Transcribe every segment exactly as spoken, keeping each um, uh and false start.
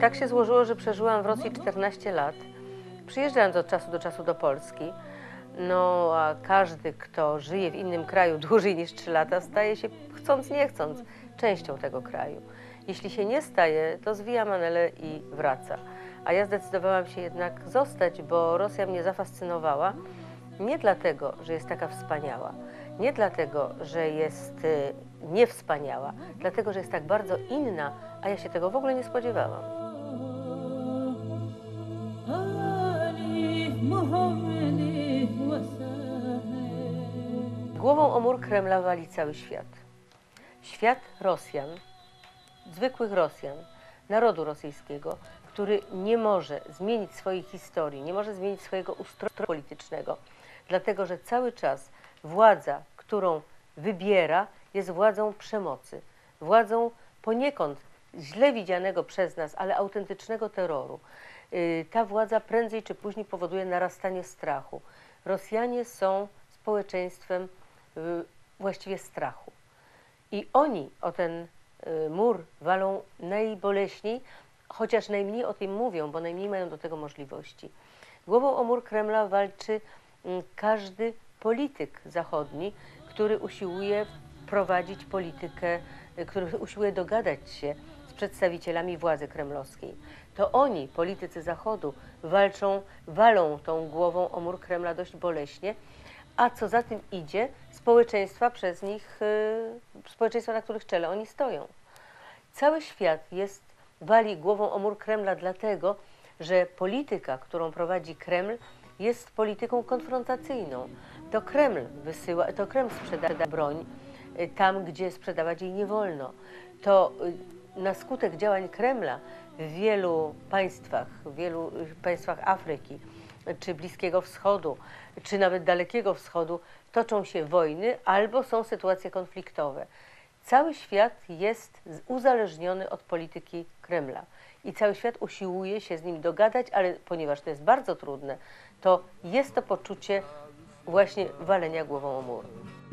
Tak się złożyło, że przeżyłam w Rosji czternaście lat, przyjeżdżając od czasu do czasu do Polski. No a każdy, kto żyje w innym kraju dłużej niż trzy lata, staje się, chcąc nie chcąc, częścią tego kraju. Jeśli się nie staje, to zwija manele i wraca. A ja zdecydowałam się jednak zostać, bo Rosja mnie zafascynowała. Nie dlatego, że jest taka wspaniała, nie dlatego, że jest y, niewspaniała, dlatego, że jest tak bardzo inna, a ja się tego w ogóle nie spodziewałam. Głową o mur Kremla wali cały świat. Świat Rosjan, zwykłych Rosjan, narodu rosyjskiego, który nie może zmienić swojej historii, nie może zmienić swojego ustroju politycznego, dlatego że cały czas władza, którą wybiera, jest władzą przemocy, władzą poniekąd źle widzianego przez nas, ale autentycznego terroru. Ta władza prędzej czy później powoduje narastanie strachu. Rosjanie są społeczeństwem właściwie strachu. I oni o ten mur walą najboleśniej, chociaż najmniej o tym mówią, bo najmniej mają do tego możliwości. Głową o mur Kremla walczy każdy polityk zachodni, który usiłuje prowadzić politykę, który usiłuje dogadać się z przedstawicielami władzy kremlowskiej. To oni, politycy Zachodu, walczą, walą tą głową o mur Kremla dość boleśnie, a co za tym idzie, społeczeństwa przez nich, yy, społeczeństwa, na których czele oni stoją. Cały świat jest, wali głową o mur Kremla dlatego, że polityka, którą prowadzi Kreml, jest polityką konfrontacyjną. To Kreml wysyła, to Kreml sprzeda broń yy, tam, gdzie sprzedawać jej nie wolno. To yy, na skutek działań Kremla w wielu państwach, w wielu państwach Afryki, czy Bliskiego Wschodu, czy nawet Dalekiego Wschodu toczą się wojny albo są sytuacje konfliktowe. Cały świat jest uzależniony od polityki Kremla i cały świat usiłuje się z nim dogadać, ale ponieważ to jest bardzo trudne, to jest to poczucie właśnie walenia głową o mur.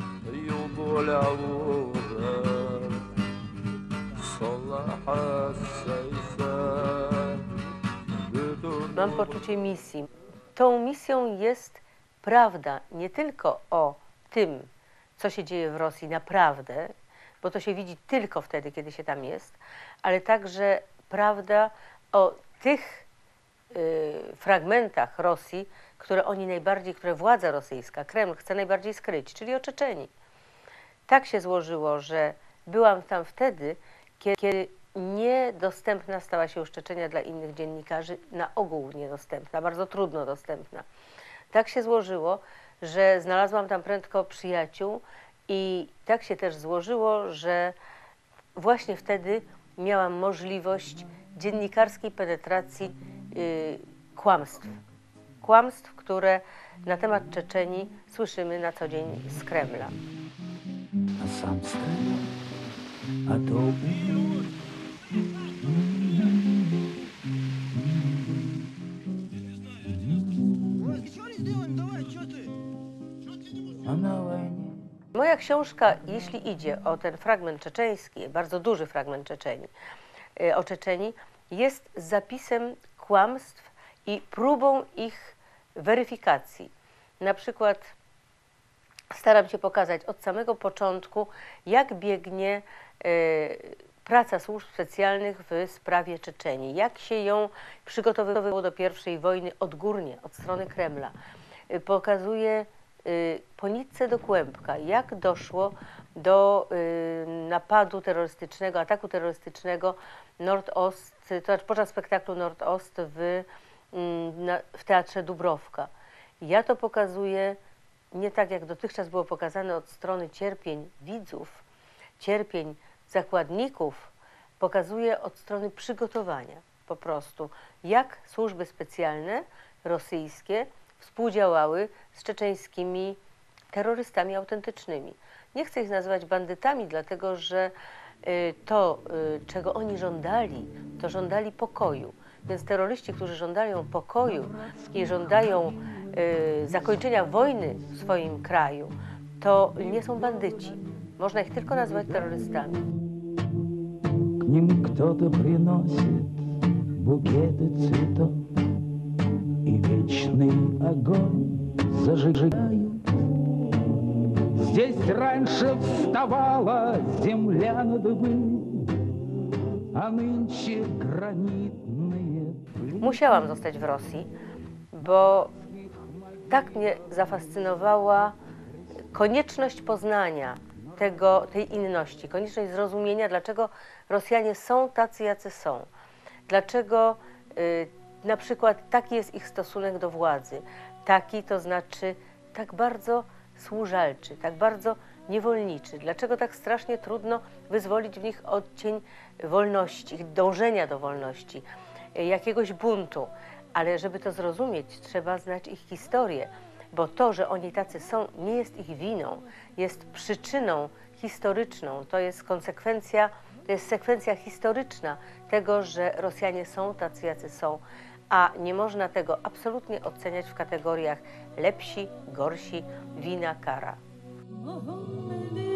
Mam poczucie misji. Tą misją jest prawda nie tylko o tym, co się dzieje w Rosji naprawdę, bo to się widzi tylko wtedy, kiedy się tam jest, ale także prawda o tych y, fragmentach Rosji, które oni najbardziej, które władza rosyjska, Kreml chce najbardziej skryć, czyli o Czeczenii. Tak się złożyło, że byłam tam wtedy, kiedy niedostępna stała się już Czeczenia dla innych dziennikarzy, na ogół niedostępna, bardzo trudno dostępna. Tak się złożyło, że znalazłam tam prędko przyjaciół i tak się też złożyło, że właśnie wtedy miałam możliwość dziennikarskiej penetracji yy, kłamstw. Kłamstw, które na temat Czeczenii słyszymy na co dzień z Kremla. A sam stary, a to a na wojnie. Moja książka, jeśli idzie o ten fragment czeczeński, bardzo duży fragment Czeczenii, o Czeczenii, jest zapisem kłamstw i próbą ich weryfikacji. Na przykład staram się pokazać od samego początku, jak biegnie y, praca służb specjalnych w sprawie Czeczenii, jak się ją przygotowywało do pierwszej wojny odgórnie, od strony Kremla. Y, pokazuje y, po nitce do kłębka, jak doszło do y, napadu terrorystycznego, ataku terrorystycznego Nordost, to znaczy podczas spektaklu Nordost w, y, na, w Teatrze Dubrowka. Ja to pokazuję nie tak, jak dotychczas było pokazane od strony cierpień widzów, cierpień zakładników, pokazuje od strony przygotowania po prostu, jak służby specjalne rosyjskie współdziałały z czeczeńskimi terrorystami autentycznymi. Nie chcę ich nazywać bandytami, dlatego że y, to, y, czego oni żądali, to żądali pokoju. Więc terroryści, którzy żądają pokoju i żądają y, zakończenia wojny w swoim kraju, to nie są bandyci. Można ich tylko nazywać terrorystami. K nim кто-то приносит букеты цветов и вечный огонь зажигают. Здесь раньше вставала земля на дыбы, a nынче granitные плиты. Musiałam zostać w Rosji, bo tak mnie zafascynowała konieczność poznania tego, tej inności, konieczność zrozumienia, dlaczego Rosjanie są tacy, jacy są. Dlaczego y, na przykład taki jest ich stosunek do władzy. Taki to znaczy tak bardzo służalczy, tak bardzo niewolniczy. Dlaczego tak strasznie trudno wyzwolić w nich odcień wolności, ich dążenia do wolności, y, jakiegoś buntu. Ale żeby to zrozumieć, trzeba znać ich historię, bo to, że oni tacy są, nie jest ich winą, jest przyczyną historyczną, to jest konsekwencja, to jest sekwencja historyczna tego, że Rosjanie są tacy, jacy są, a nie można tego absolutnie oceniać w kategoriach lepsi, gorsi, wina, kara. Mohammed